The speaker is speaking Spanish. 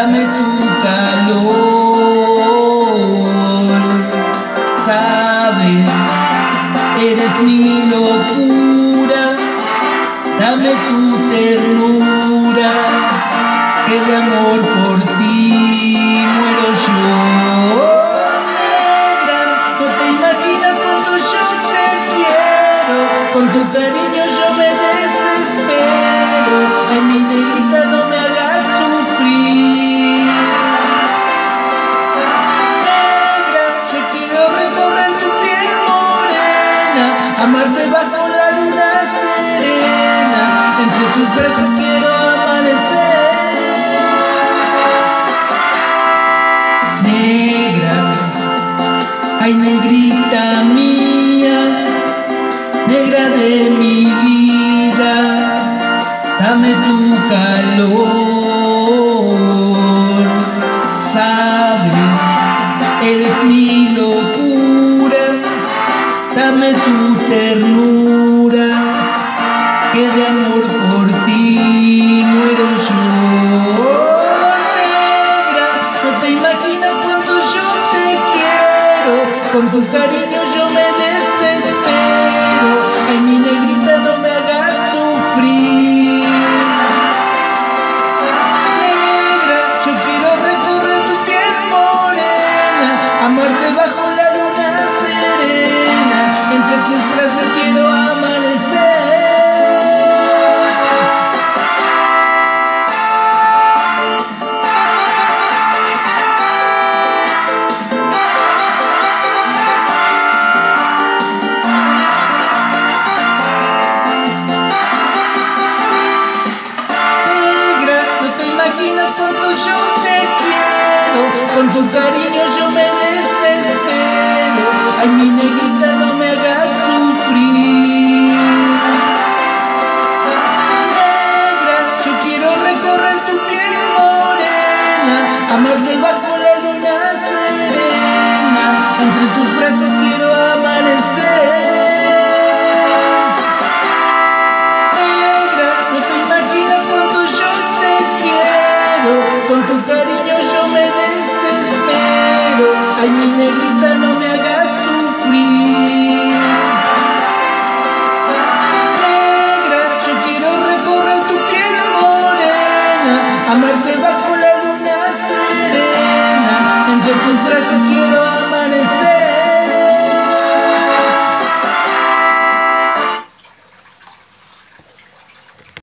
dame tu calor. Sabes, eres mi locura, dame tu ternura, que de amor por ti muero yo. Negra, no te imaginas cuánto yo te quiero, con tu cariño yo me desespero. Ay, mi negrita, no me hagas sufrir. Negra, yo quiero recorrer tu piel morena, amarte bajo la luna serena, entre tus brazos quiero amanecer. Negra, ay negrita mía, negra de mi vida, dame tu calor. Sabes, eres mi locura, dame tu ternura, que de amor por ti muero yo. Negra, no te imaginas cuánto yo te quiero, con tu cariño yo me desespero. Ay, mi negrita, no me hagas sufrir. Negra, yo quiero recorrer tu piel morena, amarte bajo la luna serena, entre tus brazos quiero amanecer. Cuánto yo te quiero, con tu cariño yo me desespero. Ay, mi negrita.